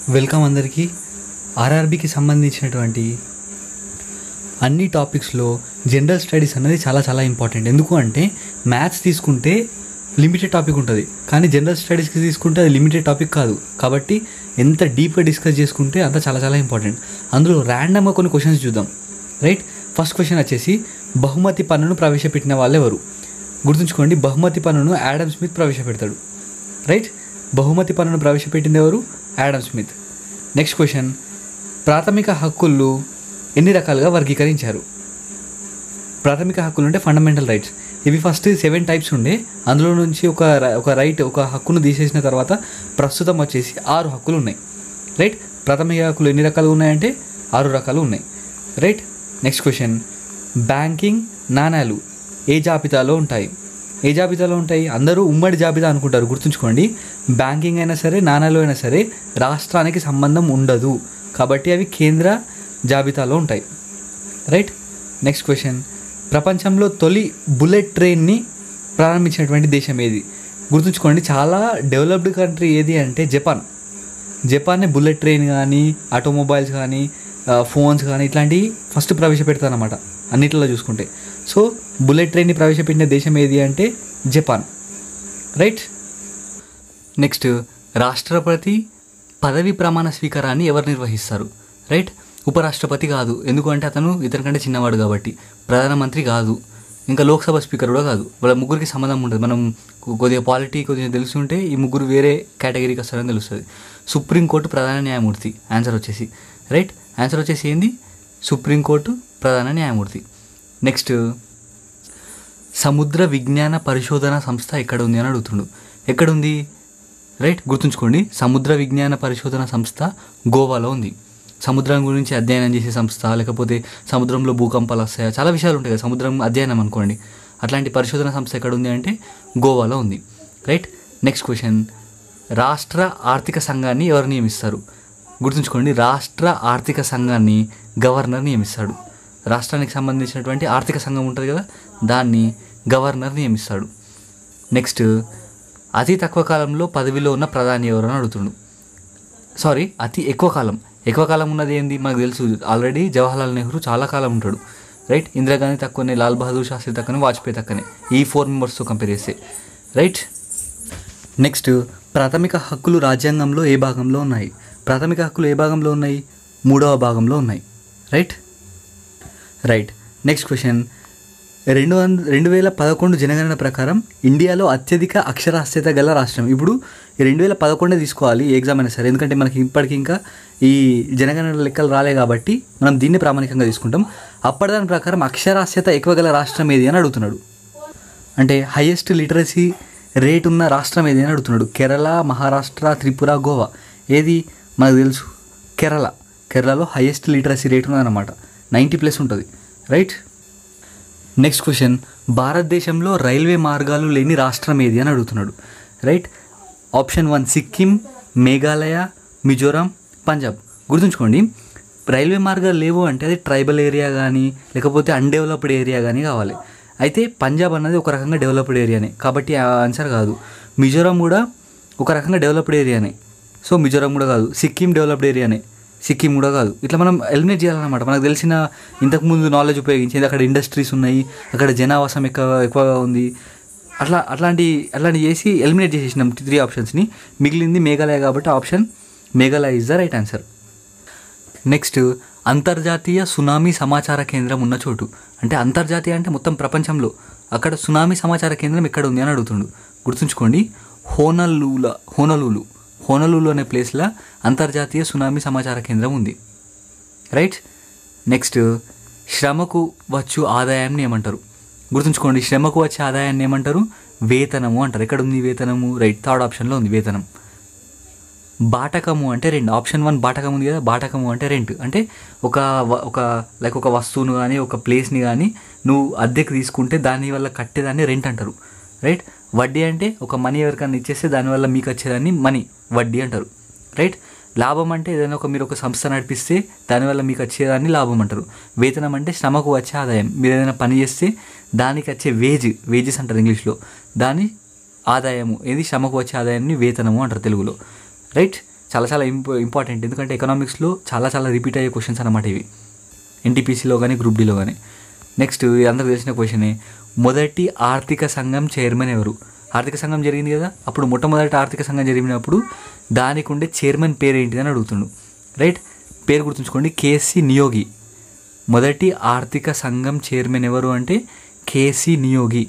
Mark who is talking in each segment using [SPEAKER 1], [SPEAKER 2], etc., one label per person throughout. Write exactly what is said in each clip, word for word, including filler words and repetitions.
[SPEAKER 1] Welcome అందరికీ. ఆర్ఆర్బీకి సంబంధించినటువంటి అన్ని టాపిక్స్లో జనరల్ స్టడీస్ అనేది చాలా చాలా ఇంపార్టెంట్. ఎందుకు అంటే మ్యాథ్స్ తీసుకుంటే లిమిటెడ్ టాపిక్ ఉంటుంది, కానీ జనరల్ స్టడీస్కి తీసుకుంటే అది లిమిటెడ్ టాపిక్ కాదు. కాబట్టి ఎంత డీప్గా డిస్కస్ చేసుకుంటే అంత చాలా చాలా ఇంపార్టెంట్. అందులో ర్యాండమ్గా కొన్ని క్వశ్చన్స్ చూద్దాం. రైట్, ఫస్ట్ క్వశ్చన్ వచ్చేసి బహుమతి పన్నును ప్రవేశపెట్టిన వాళ్ళు ఎవరు? గుర్తుంచుకోండి, బహుమతి పన్నును యాడమ్ స్మిత్ ప్రవేశపెడతాడు. రైట్, బహుమతి పన్నును ప్రవేశపెట్టింది ఎవరు? Adam Smith. నెక్స్ట్ క్వశ్చన్, ప్రాథమిక హక్కులు ఎన్ని రకాలుగా వర్గీకరించారు? ప్రాథమిక హక్కులు అంటే ఫండమెంటల్ రైట్స్. ఇవి ఫస్ట్ సెవెన్ టైప్స్ ఉండే, అందులో నుంచి ఒక ఒక రైట్ ఒక హక్కును తీసేసిన తర్వాత ప్రస్తుతం వచ్చేసి ఆరు హక్కులు ఉన్నాయి. రైట్, ప్రాథమిక హక్కులు ఎన్ని రకాలు ఉన్నాయంటే ఆరు రకాలు ఉన్నాయి. రైట్, నెక్స్ట్ క్వశ్చన్, బ్యాంకింగ్ నాణ్యాలు ఏ జాబితాలో ఉంటాయి? ఏ జాబితాలో ఉంటాయి? అందరూ ఉమ్మడి జాబితా అనుకుంటారు. గుర్తుంచుకోండి, బ్యాంకింగ్ అయినా సరే నాణ్యాలు అయినా సరే రాష్ట్రానికి సంబంధం ఉండదు, కాబట్టి అవి కేంద్ర జాబితాలో ఉంటాయి. రైట్, నెక్స్ట్ క్వశ్చన్, ప్రపంచంలో తొలి బుల్లెట్ ట్రైన్ని ప్రారంభించినటువంటి దేశం ఏది? గుర్తుంచుకోండి, చాలా డెవలప్డ్ కంట్రీ ఏది అంటే జపాన్. జపాన్నే బుల్లెట్ ట్రైన్ కానీ ఆటోమొబైల్స్ కానీ ఫోన్స్ కానీ ఇట్లాంటివి ఫస్ట్ ప్రవేశపెడతారన్నమాట అన్నిటిలో చూసుకుంటే. సో బుల్లెట్ ట్రైన్ని ప్రవేశపెట్టిన దేశం ఏది అంటే జపాన్. రైట్, నెక్స్ట్, రాష్ట్రపతి పదవి ప్రమాణ స్వీకారాన్ని ఎవరు నిర్వహిస్తారు? రైట్, ఉపరాష్ట్రపతి కాదు, ఎందుకంటే అతను ఇతనికంటే చిన్నవాడు కాబట్టి. ప్రధానమంత్రి కాదు, ఇంకా లోక్సభ స్పీకర్ కూడా కాదు. వాళ్ళ ముగ్గురికి సంబంధం ఉంటుంది. మనం కొద్దిగా పాలిటీ కొద్దిగా తెలుసుంటే ఈ ముగ్గురు వేరే కేటగిరీకి వస్తారని తెలుస్తుంది. సుప్రీంకోర్టు ప్రధాన న్యాయమూర్తి ఆన్సర్ వచ్చేసి. రైట్, ఆన్సర్ వచ్చేసి ఏంది? సుప్రీంకోర్టు ప్రధాన న్యాయమూర్తి. నెక్స్ట్, సముద్ర విజ్ఞాన పరిశోధన సంస్థ ఎక్కడ ఉంది అని అడుగుతుండు. ఎక్కడుంది? రైట్, గుర్తుంచుకోండి, సముద్ర విజ్ఞాన పరిశోధన సంస్థ గోవాలో ఉంది. సముద్రం గురించి అధ్యయనం చేసే సంస్థ, లేకపోతే సముద్రంలో భూకంపాలు వస్తాయా, చాలా విషయాలు ఉంటాయి కదా సముద్రం అధ్యయనం అనుకోండి. అట్లాంటి పరిశోధన సంస్థ ఎక్కడ ఉంది అంటే గోవాలో ఉంది. రైట్, నెక్స్ట్ క్వశ్చన్, రాష్ట్ర ఆర్థిక సంఘాన్ని ఎవరు నియమిస్తారు? గుర్తుంచుకోండి, రాష్ట్ర ఆర్థిక సంఘాన్ని గవర్నర్ నియమిస్తాడు. రాష్ట్రానికి సంబంధించినటువంటి ఆర్థిక సంఘం ఉంటుంది కదా, దాన్ని గవర్నర్ నియమిస్తాడు. నెక్స్ట్, అతి తక్కువ కాలంలో పదవిలో ఉన్న ప్రధాని ఎవరు అని అడుగుతుండు. సారీ, అతి ఎక్కువ కాలం. ఎక్కువ కాలం ఉన్నది ఏంది మనకు తెలుసు, ఆల్రెడీ జవహర్లాల్ నెహ్రూ చాలా కాలం ఉంటాడు. రైట్, ఇందిరాగాంధీ తక్కువనే, లాల్ బహదూర్ శాస్త్రి తక్కువనే, వాజ్పేయి తక్కువనే, ఈ ఫోర్ మెంబర్స్తో కంపేర్ చేస్తే. రైట్, నెక్స్ట్, ప్రాథమిక హక్కులు రాజ్యాంగంలో ఏ భాగంలో ఉన్నాయి? ప్రాథమిక హక్కులు ఏ భాగంలో ఉన్నాయి? మూడవ భాగంలో ఉన్నాయి. రైట్ రైట్ నెక్స్ట్ క్వశ్చన్, రెండు వంద రెండు వేల పదకొండు జనగణన ప్రకారం ఇండియాలో అత్యధిక అక్షరాస్యత గల రాష్ట్రం. ఇప్పుడు రెండు వేల పదకొండే తీసుకోవాలి ఏ ఎగ్జామ్ అయినా సరే, ఎందుకంటే మనకి ఇప్పటికి ఇంకా ఈ జనగణన లెక్కలు రాలే కాబట్టి మనం దీన్ని ప్రామాణికంగా తీసుకుంటాం. అప్పటిదాని ప్రకారం అక్షరాస్యత ఎక్కువ గల రాష్ట్రం ఏది అని అడుగుతున్నాడు. అంటే హైయెస్ట్ లిటరసీ రేట్ ఉన్న రాష్ట్రం ఏది అని అడుగుతున్నాడు. కేరళ, మహారాష్ట్ర, త్రిపుర, గోవా. ఏది మనకు తెలుసు? కేరళ. కేరళలో హైయెస్ట్ లిటరసీ రేట్ ఉన్నదన్నమాట, నైంటీ ప్లస్ ఉంటుంది. రైట్, నెక్స్ట్ క్వశ్చన్, భారతదేశంలో రైల్వే మార్గాలు లేని రాష్ట్రం ఏది అని అడుగుతున్నాడు. Right, option one Sikkim, Meghalaya, Mizoram, Punjab. గుర్తుంచుకోండి, రైల్వే మార్గాలు లేవు అంటే అది ట్రైబల్ ఏరియా కానీ లేకపోతే అన్డెవలప్డ్ ఏరియా కానీ కావాలి. అయితే పంజాబ్ అన్నది ఒక రకంగా డెవలప్డ్ ఏరియానే, కాబట్టి ఆ ఆన్సర్ కాదు. మిజోరాం కూడా ఒక రకంగా డెవలప్డ్ ఏరియానే, సో మిజోరాం కూడా కాదు. సిక్కిం డెవలప్డ్ ఏరియానే, సిక్కిం కూడా కాదు. ఇట్లా మనం ఎలిమినేట్ చేయాలన్నమాట. మనకు తెలిసిన ఇంతకుముందు నాలెడ్జ్ ఉపయోగించేది, అక్కడ ఇండస్ట్రీస్ ఉన్నాయి, అక్కడ జనావాసం ఎక్కువ ఎక్కువగా ఉంది, అట్లా అట్లాంటి అట్లాంటి చేసి ఎలిమినేట్ చేసేసినాం త్రీ ఆప్షన్స్ని. మిగిలింది మేఘాలయ, కాబట్టి option Meghalaya is the right answer. Next, అంతర్జాతీయ సునామీ సమాచార కేంద్రం ఉన్న చోటు. అంటే అంతర్జాతీయ అంటే మొత్తం ప్రపంచంలో, అక్కడ సునామీ సమాచార కేంద్రం ఎక్కడ ఉంది అని అడుగుతుండు. గుర్తుంచుకోండి, హోనలూల హోనలూలు హోనలూలు అనే ప్లేస్లో అంతర్జాతీయ సునామీ సమాచార కేంద్రం ఉంది. రైట్, నెక్స్ట్, శ్రమకు వచ్చు ఆదాయాన్ని ఏమంటారు? గుర్తుంచుకోండి, శ్రమకు వచ్చే ఆదాయాన్ని ఏమంటారు? వేతనము అంటారు. ఎక్కడ ఉంది వేతనము? రైట్, థర్డ్ ఆప్షన్లో ఉంది వేతనం. బాటకము అంటే రెంట్. ఆప్షన్ వన్ బాటకం ఉంది కదా, బాటకము అంటే రెంట్. అంటే ఒక ఒక లైక్ ఒక వస్తువును కానీ ఒక ప్లేస్ని కానీ నువ్వు అద్దెకు తీసుకుంటే దానివల్ల కట్టేదాన్ని రెంట్ అంటారు. రైట్, వడ్డీ అంటే ఒక మనీ ఎవరికైనా ఇచ్చేస్తే దానివల్ల మీకు వచ్చేదాన్ని మనీ, వడ్డీ అంటారు. రైట్, లాభం అంటే ఏదైనా ఒక మీరు ఒక సంస్థ నడిపిస్తే దానివల్ల మీకు వచ్చేదాన్ని లాభం అంటారు. వేతనం అంటే శ్రమకు వచ్చే ఆదాయం. మీరు ఏదైనా పని చేస్తే దానికి వచ్చే వేజ్, వేజెస్ అంటారు ఇంగ్లీష్లో, దాని ఆదాయము ఏది శ్రమకు వచ్చే ఆదాయాన్ని వేతనము అంటారు తెలుగులో. రైట్, చాలా చాలా ఇంప ఇంపార్టెంట్ ఎందుకంటే ఎకనామిక్స్లో చాలా చాలా రిపీట్ అయ్యే క్వశ్చన్స్ అన్నమాట ఇవి, ఎన్టీపీసీలో కానీ గ్రూప్ డీలో కానీ. నెక్స్ట్ అందరికి తెలిసిన క్వశ్చనే, మొదటి ఆర్థిక సంఘం చైర్మన్ ఎవరు? ఆర్థిక సంఘం జరిగింది కదా, అప్పుడు మొట్టమొదటి ఆర్థిక సంఘం జరిగినప్పుడు దానికి ఉండే చైర్మన్ పేరు ఏంటిది అని అడుగుతుండు. రైట్, పేరు గుర్తుంచుకోండి, కేసీ నియోగి. మొదటి ఆర్థిక సంఘం చైర్మన్ ఎవరు అంటే కేసీ నియోగి.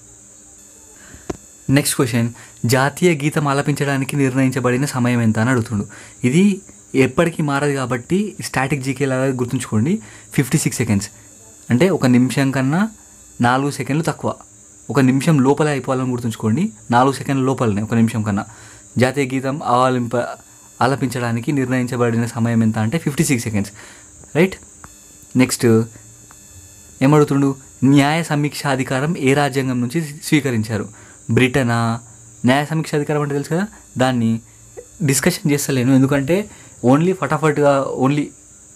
[SPEAKER 1] నెక్స్ట్ క్వశ్చన్, జాతీయ గీతం ఆలపించడానికి నిర్ణయించబడిన సమయం ఎంత అని అడుగుతుండు. ఇది ఎప్పటికీ మారదు కాబట్టి స్టాటిక్ జీకే లాగా గుర్తుంచుకోండి, ఫిఫ్టీ సిక్స్ సెకండ్స్ అంటే ఒక నిమిషం కన్నా నాలుగు సెకండ్లు తక్కువ. ఒక నిమిషం లోపలే అయిపోవాలని గుర్తుంచుకోండి, నాలుగు సెకండ్ల లోపలనే ఒక నిమిషం కన్నా. జాతీయ గీతం ఆలింప ఆలపించడానికి నిర్ణయించబడిన సమయం ఎంత అంటే fifty six seconds. Right, next ఏమడుగుతుండు, న్యాయ సమీక్ష అధికారం ఏ రాజ్యాంగం నుంచి స్వీకరించారు? బ్రిటనా? న్యాయ సమీక్ష అధికారం అంటే తెలుసు కదా, దాన్ని డిస్కషన్ చేస్తలేను ఎందుకంటే ఓన్లీ ఫటాఫట్గా ఓన్లీ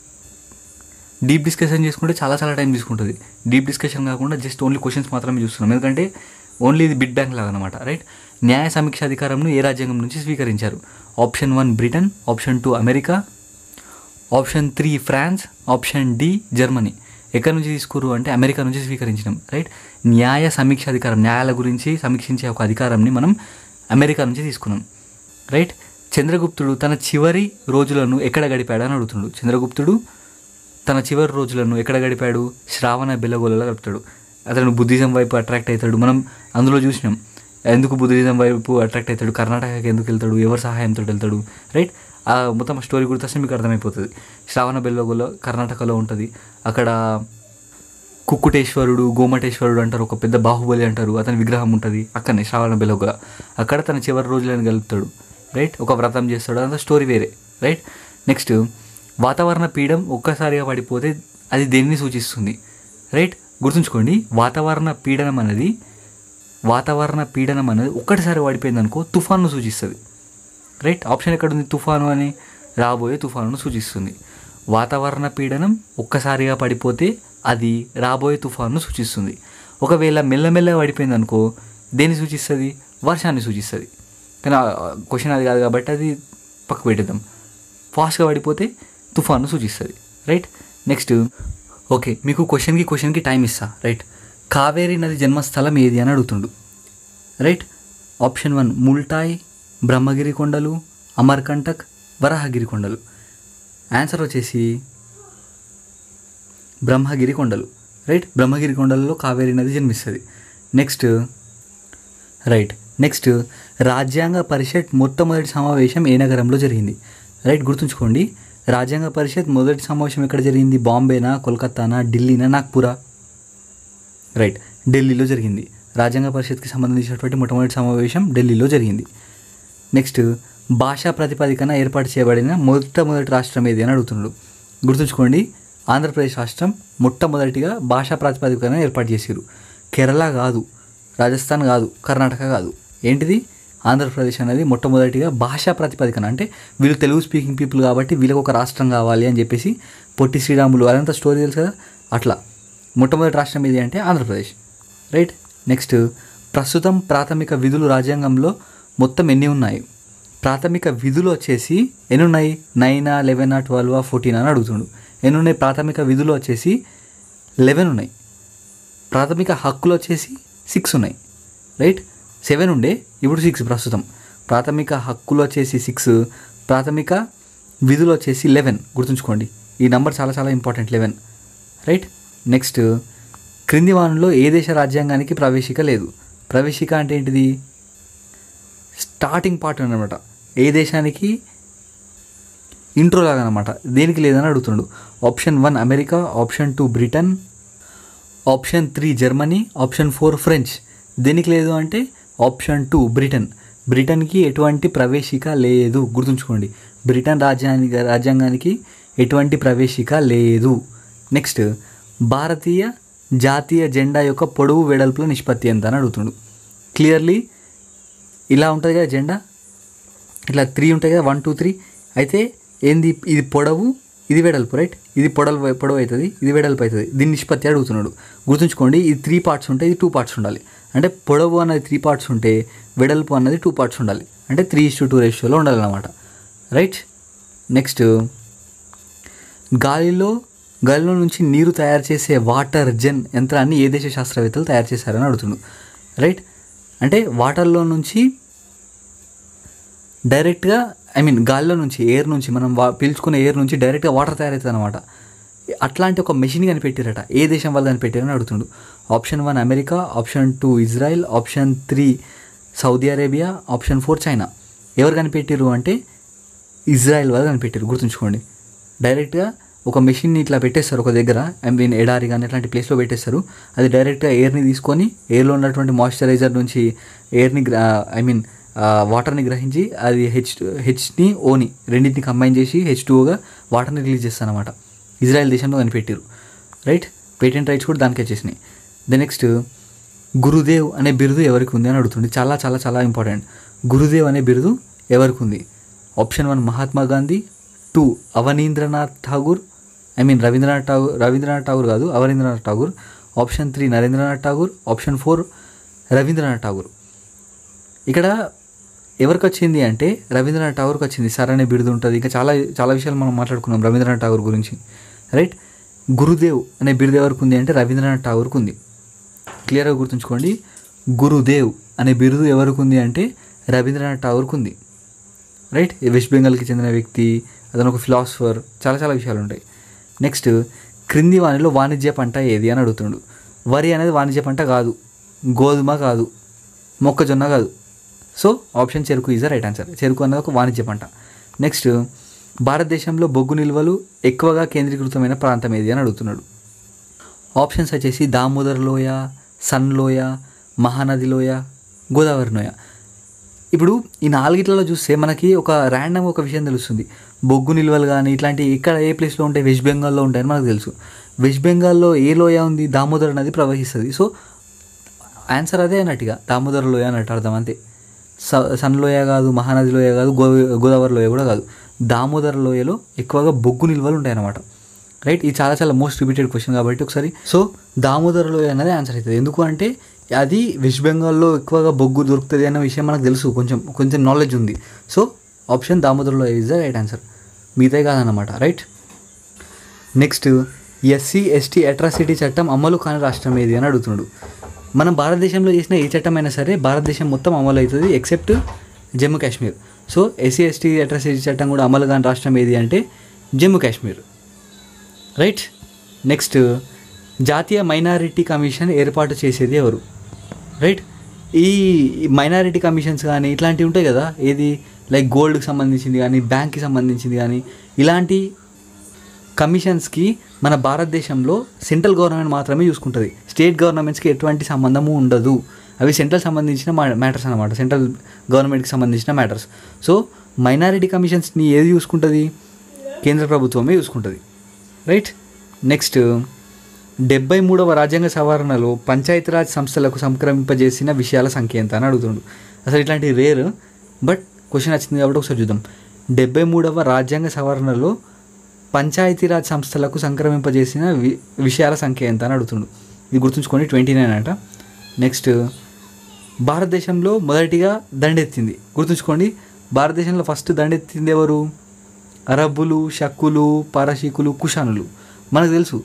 [SPEAKER 1] డీప్ డిస్కషన్ చేసుకుంటే చాలా చాలా టైం తీసుకుంటుంది. డీప్ డిస్కషన్ కాకుండా జస్ట్ ఓన్లీ క్వశ్చన్స్ మాత్రమే చూస్తున్నాం ఎందుకంటే ఓన్లీ ఇది బిడ్ బ్యాంక్ లాగా అనమాట. రైట్, న్యాయ సమీక్ష అధికారంను ఏ రాజ్యాంగం నుంచి స్వీకరించారు? Option one Britain, option two America, option three France, option D Germany. ఎక్కడి నుంచి తీసుకురు అంటే అమెరికా నుంచి స్వీకరించినాం. రైట్, న్యాయ సమీక్ష అధికారం, న్యాయాల గురించి సమీక్షించే ఒక అధికారంని మనం అమెరికా నుంచి తీసుకున్నాం. రైట్, చంద్రగుప్తుడు తన చివరి రోజులను ఎక్కడ గడిపాడు అని అడుగుతున్నాడు. చంద్రగుప్తుడు తన చివరి రోజులను ఎక్కడ గడిపాడు? శ్రావణ బెల్లగోళలో గడుపుతాడు. అతను బుద్ధిజం వైపు అట్రాక్ట్ అవుతాడు. మనం అందులో చూసినాం ఎందుకు బుద్ధిజం వైపు అట్రాక్ట్ అవుతాడు, కర్ణాటకకి ఎందుకు వెళ్తాడు, ఎవరి సహాయంతో వెళ్తాడు. రైట్, ఆ మొత్తం స్టోరీ గుర్తొస్తే మీకు అర్థమైపోతుంది. శ్రావణ బెల్లగోళ కర్ణాటకలో ఉంటుంది. అక్కడ కుక్కుటేశ్వరుడు, గోమటేశ్వరుడు అంటారు, ఒక పెద్ద బాహుబలి అంటారు, అతని విగ్రహం ఉంటుంది అక్కడనే శ్రావణ బెల్లగోళ. అక్కడ తన చివరి రోజులను గలుపుతాడు. రైట్, ఒక వ్రతం చేస్తాడు, అంత స్టోరీ వేరే. రైట్, నెక్స్ట్ వాతావరణ పీడం ఒక్కసారిగా పడిపోతే అది దేన్ని సూచిస్తుంది? రైట్, గుర్తుంచుకోండి, వాతావరణ పీడనం అనేది వాతావరణ పీడనం అనేది ఒక్కటిసారి పడిపోయింది అనుకో తుఫాన్ను సూచిస్తుంది. రైట్, ఆప్షన్ ఎక్కడ ఉంది? తుఫాను అని, రాబోయే తుఫానును సూచిస్తుంది. వాతావరణ పీడనం ఒక్కసారిగా పడిపోతే అది రాబోయే తుఫాన్ను సూచిస్తుంది. ఒకవేళ మెల్లమెల్లగా పడిపోయింది అనుకో దేన్ని సూచిస్తుంది? వర్షాన్ని సూచిస్తుంది. కానీ క్వశ్చన్ అది కాదు కాబట్టి అది పక్క పెట్టేద్దాం. ఫాస్ట్గా పడిపోతే తుఫాను సూచిస్తుంది. రైట్, నెక్స్ట్ ఓకే, మీకు క్వశ్చన్కి క్వశ్చన్కి టైం ఇస్తా. రైట్, కావేరీ నది జన్మస్థలం ఏది అని అడుగుతుండు. Right, option one Multai, Brahmagiri కొండలు, అమర్కంటక్, వరాహగిరి కొండలు. ఆన్సర్ వచ్చేసి బ్రహ్మగిరి కొండలు. రైట్, బ్రహ్మగిరి కొండలలో కావేరీ నది జన్మిస్తుంది. నెక్స్ట్ రైట్ నెక్స్ట్ రాజ్యాంగ పరిషత్ మొట్టమొదటి సమావేశం ఏ నగరంలో జరిగింది? రైట్, గుర్తుంచుకోండి, రాజ్యాంగ పరిషత్ మొదటి సమావేశం ఎక్కడ జరిగింది? బాంబేనా, కోల్కతానా, ఢిల్లీనా, నాగ్పూరా? రైట్, ఢిల్లీలో జరిగింది. రాజ్యాంగ పరిషత్కి సంబంధించినటువంటి మొట్టమొదటి సమావేశం ఢిల్లీలో జరిగింది. నెక్స్ట్ భాషా ప్రాతిపదికన ఏర్పాటు చేయబడిన మొట్టమొదటి రాష్ట్రం ఏది అని అడుగుతున్నాడు. గుర్తుంచుకోండి, ఆంధ్రప్రదేశ్ రాష్ట్రం మొట్టమొదటిగా భాషా ప్రాతిపదికన ఏర్పాటు చేశారు. కేరళ కాదు, రాజస్థాన్ కాదు, కర్ణాటక కాదు, ఏంటిది? ఆంధ్రప్రదేశ్ అనేది మొట్టమొదటిగా భాషా ప్రాతిపదికన, అంటే వీళ్ళు తెలుగు స్పీకింగ్ పీపుల్ కాబట్టి వీళ్ళకి ఒక రాష్ట్రం కావాలి అని చెప్పేసి పొట్టి శ్రీరాములు అదంతా స్టోరీ తెలుసు కదా, అట్లా మొట్టమొదటి రాష్ట్రం ఏది అంటే ఆంధ్రప్రదేశ్. రైట్, నెక్స్ట్ ప్రస్తుతం ప్రాథమిక విధులు రాజ్యాంగంలో మొత్తం ఎన్ని ఉన్నాయి? ప్రాథమిక విధులు వచ్చేసి ఎన్ని ఉన్నాయి? నైనా, లెవెనా, ట్వెల్వా, ఫోర్టీన్ అని అడుగుతుండు. ఎన్ని ఉన్నాయి? ప్రాథమిక విధులు వచ్చేసి లెవెన్ ఉన్నాయి. ప్రాథమిక హక్కులు వచ్చేసి సిక్స్ ఉన్నాయి. రైట్, సెవెన్ ఉండే ఇప్పుడు సిక్స్ ప్రస్తుతం. ప్రాథమిక హక్కులు వచ్చేసి సిక్స్, ప్రాథమిక విధులు వచ్చేసి లెవెన్. గుర్తుంచుకోండి, ఈ నెంబర్ చాలా చాలా ఇంపార్టెంట్, లెవెన్. రైట్, నెక్స్ట్ క్రింది వానలో ఏ దేశ రాజ్యాంగానికి ప్రవేశిక లేదు? ప్రవేశిక అంటే ఏంటిది? స్టార్టింగ్ పార్ట్ అనమాట. ఏ దేశానికి ఇంట్రో లాగా అనమాట. దేనికి లేదని అడుగుతున్నాడు. Option one America, option two Britain, option three Germany, option four French. దేనికి లేదు అంటే ఆప్షన్ టూ బ్రిటన్. బ్రిటన్కి ఎటువంటి ప్రవేశిక లేదు. గుర్తుంచుకోండి, బ్రిటన్ రాజ్యానికి రాజ్యాంగానికి ఎటువంటి ప్రవేశిక లేదు. నెక్స్ట్ భారతీయ జాతీయ జెండా యొక్క పొడవు వెడల్పుల నిష్పత్తి ఎంత అని అడుగుతుండు. క్లియర్లీ ఇలా ఉంటుంది కదా జెండా, ఇట్లా త్రీ ఉంటాయి కదా, వన్ టూ త్రీ. అయితే ఏంది? ఇది పొడవు, ఇది వెడల్పు. రైట్, ఇది పొడవు పొడవు అవుతుంది, ఇది వెడల్పు అవుతుంది. దీని నిష్పత్తి అడుగుతున్నాడు. గుర్తుంచుకోండి, ఇది త్రీ పార్ట్స్ ఉంటాయి, ఇది టూ పార్ట్స్ ఉండాలి. అంటే పొడవు అన్నది త్రీ పార్ట్స్ ఉంటే వెడల్పు అన్నది టూ పార్ట్స్ ఉండాలి. అంటే త్రీ ఇస్ టు టూ రేషియోలో ఉండాలన్నమాట. రైట్. నెక్స్ట్ గాలిలో గాలిలో నుంచి నీరు తయారు చేసే వాటర్ జెన్ యంత్రాన్ని ఏ దేశ శాస్త్రవేత్తలు తయారు చేశారని అడుగుతున్నాడు. రైట్. అంటే వాటర్లో నుంచి డైరెక్ట్గా ఐ మీన్ గాలిలో నుంచి ఎయిర్ నుంచి మనం వా పీల్చుకునే ఎయిర్ నుంచి డైరెక్ట్గా వాటర్ తయారవుతుంది అనమాట. అట్లాంటి ఒక మెషిన్ కనిపెట్టారట. ఏ దేశం వాళ్ళు కనిపెట్టారని అడుగుతుండు. Option one America, option two Israel, option three Saudi Arabia, option four China. ఎవరు కనిపెట్టారు అంటే ఇజ్రాయిల్ వాళ్ళు కనిపెట్టారు. గుర్తుంచుకోండి. డైరెక్ట్గా ఒక మెషిన్ని ఇట్లా పెట్టేస్తారు ఒక దగ్గర, ఐ మీన్ ఎడారి కానీ అట్లాంటి ప్లేస్లో పెట్టేస్తారు. అది డైరెక్ట్గా ఎయిర్ని తీసుకొని ఎయిర్లో ఉన్నటువంటి మాయిశ్చరైజర్ నుంచి ఎయిర్ని ఐ మీన్ వాటర్ని గ్రహించి అది హెచ్ హెచ్ని ఓని రెండింటిని కంబైన్ చేసి హెచ్ టూగా వాటర్ని రిలీజ్ చేస్తాను అనమాట. ఇజ్రాయెల్ దేశంలో కనిపెట్టారు. రైట్. పేటెంట్ రైట్స్ కూడా దానికి వచ్చేసినాయి. ద నెక్స్ట్ గురుదేవ్ అనే బిరుదు ఎవరికి ఉంది అని అడుగుతుంది. చాలా చాలా చాలా ఇంపార్టెంట్. గురుదేవ్ అనే బిరుదు ఎవరికి ఉంది? Option one Mahatma Gandhi, two Abanindranath Tagore, I mean Rabindranath Tagore Rabindranath Tagore కాదు Abanindranath Tagore, option three Narendranath Tagore, option four Rabindranath Tagore. ఇక్కడ ఎవరికి వచ్చింది అంటే రవీంద్రనాథ్ ఠాగూర్కి వచ్చింది. సార్ అనే బిరుదు ఉంటుంది. ఇంకా చాలా చాలా విషయాలు మనం మాట్లాడుకున్నాం రవీంద్రనాథ్ ఠాగూర్ గురించి. రైట్. గురుదేవ్ అనే బిరుదు ఎవరికి ఉంది అంటే రవీంద్రనాథ్ ఠాగూర్కి ఉంది. క్లియర్గా గుర్తుంచుకోండి. గురుదేవ్ అనే బిరుదు ఎవరికి ఉంది అంటే రవీంద్రనాథ్ ఠాగూర్కి ఉంది. రైట్. వెస్ట్ బెంగాల్కి చెందిన వ్యక్తి, అతను ఒక ఫిలాసఫర్. చాలా చాలా విషయాలు ఉంటాయి. నెక్స్ట్ క్రింది వానిలో వాణిజ్య పంట ఏది అని అడుగుతున్నాడు. వరి అనేది వాణిజ్య పంట కాదు, గోధుమ కాదు, మొక్కజొన్న కాదు. సో ఆప్షన్ చెరుకు ఈజ్ ద రైట్ ఆన్సర్. చెరుకు అనేది ఒక వాణిజ్య పంట. నెక్స్ట్ భారతదేశంలో బొగ్గు నిల్వలు ఎక్కువగా కేంద్రీకృతమైన ప్రాంతం ఏది అని అడుగుతున్నాడు. ఆప్షన్స్ వచ్చేసి దామోదర్ లోయ, సన్ లోయ, మహానది లోయ, గోదావరి లోయ. ఇప్పుడు ఈ నాలుగిట్లలో చూస్తే మనకి ఒక ర్యాండమ్ ఒక విషయం తెలుస్తుంది. బొగ్గు నిల్వలు కానీ ఇట్లాంటి ఇక్కడ ఏ ప్లేస్లో ఉంటాయి, వెస్ట్ బెంగాల్లో ఉంటాయని మనకు తెలుసు. వెస్ట్ బెంగాల్లో ఏ లోయ ఉంది? దామోదర్ నది ప్రవహిస్తుంది. సో ఆన్సర్ అదే అన్నట్టుగా దామోదర్ లోయ అన్నట్టు అర్థం. అంతే. స సన్ లోయ కాదు, మహానది లోయ కాదు, గో గోదావరి లోయ కూడా కాదు. దామోదర్ లోయలో ఎక్కువగా బొగ్గు నిల్వలు ఉంటాయన్నమాట. రైట్. ఇది చాలా చాలా మోస్ట్ రిపీటెడ్ క్వశ్చన్ కాబట్టి ఒకసారి సో దామోదర్ లోయ అనేది ఆన్సర్ అవుతుంది. ఎందుకు అంటే అది వెస్ట్ బెంగాల్లో ఎక్కువగా బొగ్గు దొరుకుతుంది అన్న విషయం మనకు తెలుసు, కొంచెం కొంచెం నాలెడ్జ్ ఉంది. సో ఆప్షన్ దామోదర్ లోయ ఈజ్ ద రైట్ ఆన్సర్. మిగతాయి కాదన్నమాట. Right. Next SC ST atrocity చట్టం అమలు కాని రాష్ట్రం ఏది అని అడుగుతున్నాడు. మనం భారతదేశంలో చేసిన ఏ చట్టం అయినా సరే భారతదేశం మొత్తం అమలు అవుతుంది except Jammu Kashmir. So SC ST atrocity చట్టం కూడా అమలు కాని రాష్ట్రం ఏది అంటే జమ్మూ కాశ్మీర్. రైట్. నెక్స్ట్ జాతీయ మైనారిటీ కమిషన్ ఏర్పాటు చేసేది ఎవరు? రైట్. ఈ మైనారిటీ కమిషన్స్ కానీ ఇట్లాంటివి ఉంటాయి కదా, ఏది లైక్ గోల్డ్కి సంబంధించింది కానీ బ్యాంక్కి సంబంధించింది కానీ ఇలాంటి కమిషన్స్కి మన భారతదేశంలో సెంట్రల్ గవర్నమెంట్ మాత్రమే చూసుకుంటుంది. స్టేట్ గవర్నమెంట్స్కి ఎటువంటి సంబంధము ఉండదు. అవి సెంట్రల్ సంబంధించిన మ్యాటర్స్ అనమాట, సెంట్రల్ గవర్నమెంట్కి సంబంధించిన మ్యాటర్స్. సో మైనారిటీ కమిషన్స్ని ఏది చూసుకుంటుంది? కేంద్ర ప్రభుత్వమే చూసుకుంటుంది. రైట్. నెక్స్ట్ డెబ్బై మూడవ రాజ్యాంగ సవరణలో పంచాయతీరాజ్ సంస్థలకు సంక్రమింపజేసిన విషయాల సంఖ్య ఎంత అని అడుగుతుండు. అసలు ఇట్లాంటి రేర్ బట్ క్వశ్చన్ వచ్చింది కాబట్టి ఒకసారి చూద్దాం. డెబ్బై మూడవ రాజ్యాంగ సవరణలో పంచాయతీరాజ్ సంస్థలకు సంక్రమింపజేసిన వి విషయాల సంఖ్య ఎంత అని అడుగుతుండు. ఇది గుర్తుంచుకొని ట్వంటీ నైన్ అంట. నెక్స్ట్ భారతదేశంలో మొదటిగా దండెత్తింది. గుర్తుంచుకోండి, భారతదేశంలో ఫస్ట్ దండెత్తింది ఎవరు? అరబ్బులు, షక్కులు, పారసీకులు, కుషానులు. మనకు తెలుసు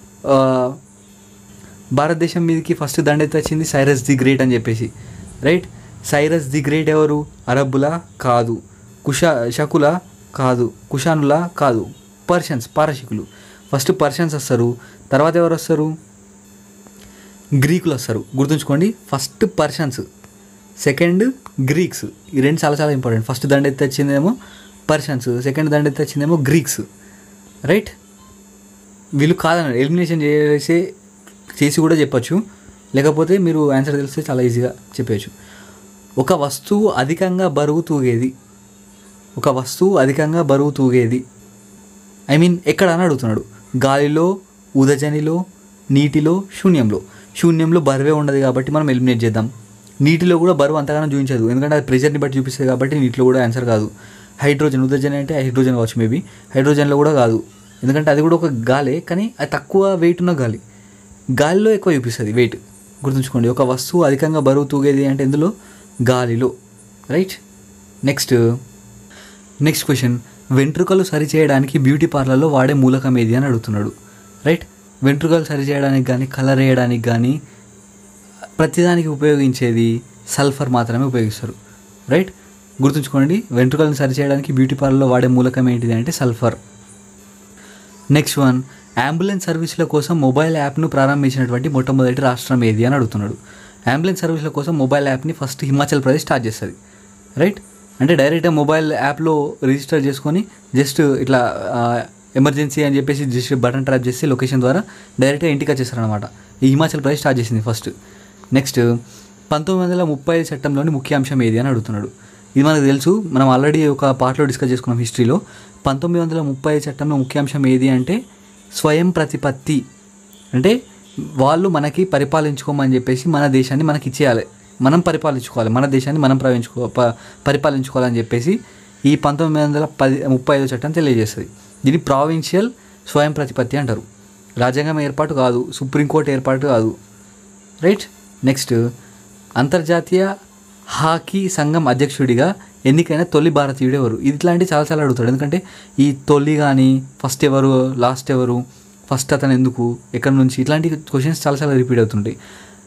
[SPEAKER 1] భారతదేశం మీదకి ఫస్ట్ దండెత్తి వచ్చింది సైరస్ ది గ్రేట్ అని చెప్పేసి. రైట్. సైరస్ ది గ్రేట్ ఎవరు? అరబ్బులా కాదు, కుషా షకుల కాదు, కుషానులా కాదు, పర్షియన్స్ పారసీకులు. ఫస్ట్ పర్షియన్స్ వస్తారు, తర్వాత ఎవరు వస్తారు? గ్రీకులు వస్తారు. గుర్తుంచుకోండి, ఫస్ట్ పర్షియన్స్, సెకండ్ గ్రీక్స్. ఈ రెండు చాలా చాలా ఇంపార్టెంట్. ఫస్ట్ దండెత్తి వచ్చిందేమో పర్షియన్స్, సెకండ్ దండెత్తి వచ్చిందేమో గ్రీక్స్. రైట్. వీళ్ళు కాదన్నారు, ఎలిమినేషన్ చేసే చేసి కూడా చెప్పచ్చు, లేకపోతే మీరు ఆన్సర్ తెలిస్తే చాలా ఈజీగా చెప్పచ్చు. ఒక వస్తువు అధికంగా బరువు తూగేది ఒక వస్తువు అధికంగా బరువు తూగేది ఐ మీన్ ఎక్కడ అని అడుగుతున్నాడు. గాలిలో, ఉదజనిలో, నీటిలో, శూన్యంలో. శూన్యంలో బరువే ఉండదు కాబట్టి మనం ఎలిమినేట్ చేద్దాం. నీటిలో కూడా బరువు అంతగానో చూపించదు, ఎందుకంటే అది ప్రెషర్ని బట్టి చూపిస్తుంది కాబట్టి నీటిలో కూడా ఆన్సర్ కాదు. హైడ్రోజన్, ఉదజని అంటే హైడ్రోజన్ కావచ్చు మేబీ, హైడ్రోజన్లో కూడా కాదు, ఎందుకంటే అది కూడా ఒక గాలే కానీ అది తక్కువ వెయిట్ ఉన్న గాలి. గాలిలో ఎక్కువ చూపిస్తుంది వెయిట్. గుర్తుంచుకోండి, ఒక వస్తువు అధికంగా బరువు తూగేది అంటే ఎందులో? గాలిలో. రైట్. నెక్స్ట్ నెక్స్ట్ క్వశ్చన్, వెంట్రుకలు సరిచేయడానికి బ్యూటీ పార్లర్లో వాడే మూలకం ఏది అని అడుగుతున్నాడు. రైట్, వెంట్రుకలు సరిచేయడానికి కానీ కలర్ వేయడానికి కానీ ప్రతిదానికి ఉపయోగించేది సల్ఫర్ మాత్రమే ఉపయోగిస్తారు. రైట్, గుర్తుంచుకోండి, వెంట్రుకలను సరిచేయడానికి బ్యూటీ పార్లర్లో వాడే మూలకం ఏంటిది అంటే సల్ఫర్. నెక్స్ట్ వన్, అంబులెన్స్ సర్వీసుల కోసం మొబైల్ యాప్ను ప్రారంభించినటువంటి మొట్టమొదటి రాష్ట్రం ఏది అని అడుగుతున్నాడు. అంబులెన్స్ సర్వీసుల కోసం మొబైల్ యాప్ని ఫస్ట్ హిమాచల్ ప్రదేశ్ స్టార్ట్ చేస్తుంది. రైట్, అంటే డైరెక్ట్గా మొబైల్ యాప్లో రిజిస్టర్ చేసుకొని జస్ట్ ఇట్లా ఎమర్జెన్సీ అని చెప్పేసి జస్ట్ బటన్ ట్రాప్ చేసి లొకేషన్ ద్వారా డైరెక్ట్గా ఇంటికి వచ్చేస్తారనమాట. ఈ హిమాచల్ ప్రదేశ్ స్టార్ట్ చేసింది ఫస్ట్. నెక్స్ట్, పంతొమ్మిది వందల ముప్పై ఐదు చట్టంలోని ముఖ్యాంశం ఏది అని అడుగుతున్నాడు. ఇది మనకు తెలుసు, మనం ఆల్రెడీ ఒక పార్ట్లో డిస్కస్ చేసుకున్నాం హిస్టరీలో. పంతొమ్మిది వందల ముప్పై ఐదు చట్టంలో ముఖ్యాంశం ఏది అంటే స్వయం ప్రతిపత్తి. అంటే వాళ్ళు మనకి పరిపాలించుకోమని చెప్పేసి మన దేశాన్ని మనకి ఇచ్చేయాలి, మనం పరిపాలించుకోవాలి, మన దేశాన్ని మనం ప్రవహించుకో ప పరిపాలించుకోవాలని చెప్పేసి ఈ పంతొమ్మిది వందల పది ముప్పై ఐదు చట్టం తెలియజేస్తుంది. దీన్ని ప్రావిన్షియల్ స్వయం ప్రతిపత్తి అంటారు. రాజ్యాంగం ఏర్పాటు కాదు, సుప్రీంకోర్టు ఏర్పాటు కాదు. రైట్, నెక్స్ట్, అంతర్జాతీయ హాకీ సంఘం అధ్యక్షుడిగా ఎన్నికైన తొలి భారతీయుడు ఎవరు? ఇట్లాంటివి చాలా చాలా అడుగుతాడు. ఎందుకంటే ఈ తొలి కానీ ఫస్ట్ ఎవరు, లాస్ట్ ఎవరు, ఫస్ట్ అతను ఎందుకు, ఎక్కడి నుంచి, ఇట్లాంటి క్వశ్చన్స్ చాలా చాలా రిపీట్ అవుతుంటాయి.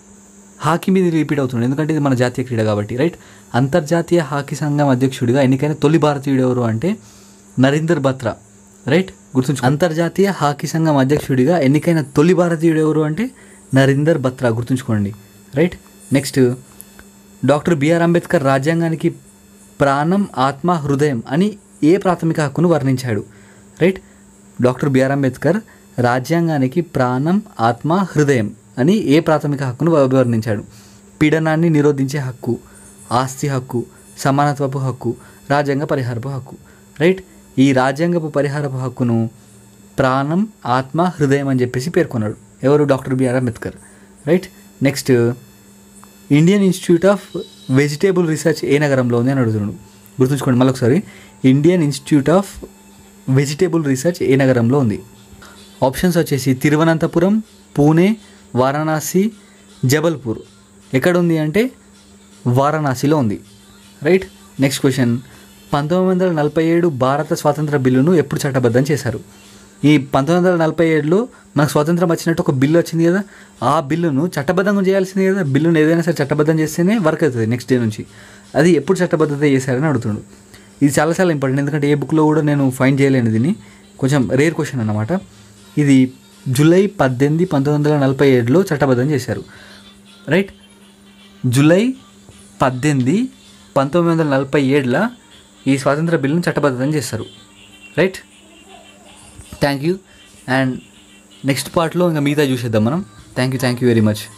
[SPEAKER 1] హాకీ మీద రిపీట్ అవుతుంది ఎందుకంటే ఇది మన జాతీయ క్రీడ కాబట్టి. రైట్, అంతర్జాతీయ హాకీ సంఘం అధ్యక్షుడిగా ఎన్నికైన తొలి భారతీయుడు ఎవరు అంటే నరీందర్ బత్రా. రైట్, గుర్తుంచు. అంతర్జాతీయ హాకీ సంఘం అధ్యక్షుడిగా ఎన్నికైన తొలి భారతీయుడు ఎవరు అంటే నరీందర్ బత్రా, గుర్తుంచుకోండి. Right, next, doctor BR Ambedkar రాజ్యాంగానికి ప్రాణం, ఆత్మ, హృదయం అని ఏ ప్రాథమిక హక్కును వర్ణించాడు? రైట్, డాక్టర్ బిఆర్ అంబేద్కర్ రాజ్యాంగానికి ప్రాణం, ఆత్మ, హృదయం అని ఏ ప్రాథమిక హక్కును వర్ణించాడు? పీడనాన్ని నిరోధించే హక్కు, ఆస్తి హక్కు, సమానత్వపు హక్కు, రాజ్యాంగ పరిహారపు హక్కు. రైట్, ఈ రాజ్యాంగపు పరిహారపు హక్కును ప్రాణం, ఆత్మ, హృదయం అని చెప్పేసి పేర్కొన్నాడు ఎవరు? Doctor BR Ambedkar. Right, next, Indian Institute of Vegetable Research ఏ నగరంలో ఉంది అని అడుగుతున్నాడు. గుర్తుంచుకోండి మళ్ళీ ఒకసారి, Indian Institute of Vegetable Research ఏ నగరంలో ఉంది? ఆప్షన్స్ వచ్చేసి తిరువనంతపురం, పూణే, వారణాసి, జబల్పూర్. ఎక్కడ ఉంది అంటే వారణాసిలో ఉంది. రైట్, నెక్స్ట్ క్వశ్చన్, పంతొమ్మిది వందల నలభై ఏడు భారత స్వాతంత్ర బిల్లును ఎప్పుడు చట్టబద్ధం చేశారు? ఈ పంతొమ్మిది వందల నలభై ఏడులో మనకు స్వాతంత్రం వచ్చినట్టు ఒక బిల్లు వచ్చింది కదా, ఆ బిల్లును చట్టబద్ధంగా చేయాల్సింది కదా. బిల్లును ఏదైనా సరే చట్టబద్ధం చేస్తేనే వర్క్ అవుతుంది నెక్స్ట్ డే నుంచి. అది ఎప్పుడు చట్టబద్ధత చేశారని అడుగుతున్నాడు. ఇది చాలా చాలా ఇంపార్టెంట్ ఎందుకంటే ఏ బుక్లో కూడా నేను ఫైండ్ చేయలేను దీన్ని, కొంచెం రేర్ క్వశ్చన్ అన్నమాట. ఇది జూలై పద్దెనిమిది పంతొమ్మిది వందల నలభై ఏడులో చట్టబద్ధం చేశారు. రైట్, జూలై పద్దెనిమిది పంతొమ్మిది వందల నలభై ఏడులో ఈ స్వాతంత్ర బిల్లును చట్టబద్ధం చేస్తారు. Right, thank you. And next పార్ట్లో ఇంకా మిగతా చూసేద్దాం మనం. Thank you thank you very much.